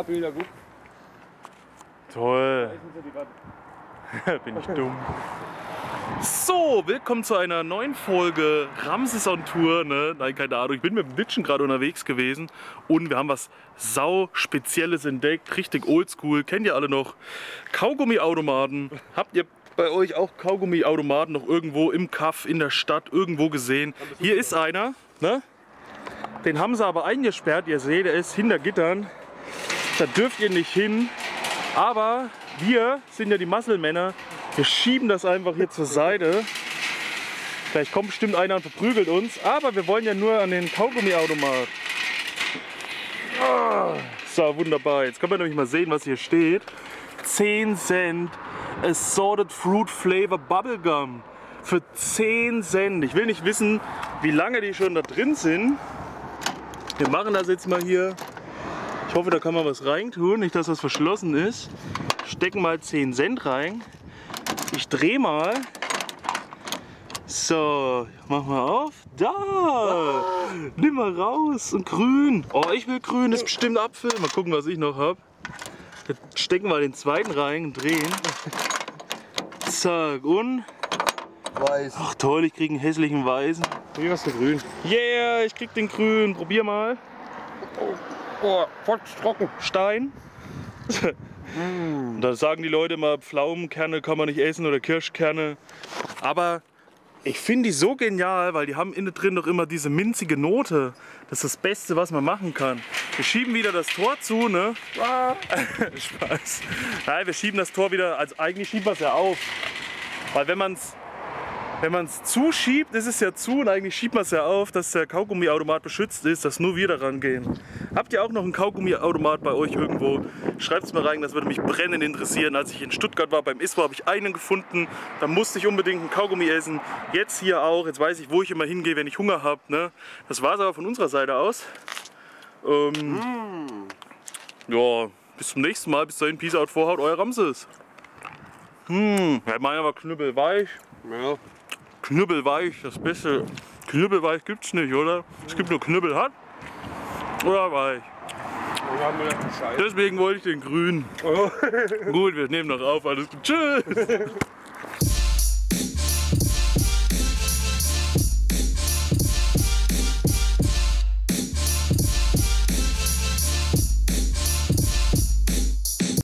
Bilder gut. Toll. Bin ich dumm. So, willkommen zu einer neuen Folge Ramses on Tour. Ne? Nein, keine Ahnung. Ich bin mit dem Witschen gerade unterwegs gewesen und wir haben was sau Spezielles entdeckt. Richtig oldschool. Kennt ihr alle noch? Kaugummiautomaten. Habt ihr bei euch auch Kaugummiautomaten noch irgendwo im Kaff, in der Stadt, irgendwo gesehen? Hier ist einer. Ne? Den haben sie aber eingesperrt. Ihr seht, er ist hinter Gittern. Da dürft ihr nicht hin. Aber wir sind ja die Muskelmänner. Wir schieben das einfach hier zur Seite. Vielleicht kommt bestimmt einer und verprügelt uns. Aber wir wollen ja nur an den Kaugummiautomat. So, wunderbar. Jetzt können wir nämlich mal sehen, was hier steht. 10 Cent Assorted Fruit Flavor Bubblegum. Für 10 Cent. Ich will nicht wissen, wie lange die schon da drin sind. Wir machen das jetzt mal hier. Ich hoffe, da kann man was reintun, nicht dass das verschlossen ist. Stecken mal 10 Cent rein. Ich drehe mal. So, mach mal auf. Da! Nimm mal raus. Und grün. Oh, ich will grün, das ist bestimmt Apfel. Mal gucken, was ich noch habe. Stecken wir den zweiten rein und drehen. Zack, und. Weiß. Ach toll, ich kriege einen hässlichen weißen. Hier hast du grün. Yeah, ich krieg den grün. Probier mal. Oh, voll trocken. Stein. Da sagen die Leute immer, Pflaumenkerne kann man nicht essen oder Kirschkerne. Aber ich finde die so genial, weil die haben innen drin doch immer diese minzige Note. Das ist das Beste, was man machen kann. Wir schieben wieder das Tor zu, ne? Spaß. Nein, wir schieben das Tor wieder, also eigentlich schieben wir es ja auf. Weil wenn man es zuschiebt, ist es ja zu und eigentlich schiebt man es ja auf, dass der Kaugummiautomat beschützt ist, dass nur wir daran gehen. Habt ihr auch noch einen Kaugummiautomat bei euch irgendwo? Schreibt es mir rein, das würde mich brennend interessieren. Als ich in Stuttgart war beim ISPO, habe ich einen gefunden. Da musste ich unbedingt einen Kaugummi essen. Jetzt hier auch. Jetzt weiß ich, wo ich immer hingehe, wenn ich Hunger habe. Ne? Das war es aber von unserer Seite aus. Ja, bis zum nächsten Mal. Bis dahin, Peace out, Vorhaut, euer Ramses. Ja, meiner war knüppelweich. Ja. Knüppelweich, das Beste. Knüppelweich gibt's nicht, oder? Es gibt nur knüppelhart oder weich. Deswegen wollte ich den grün. Gut, wir nehmen noch auf. Alles gut. Tschüss.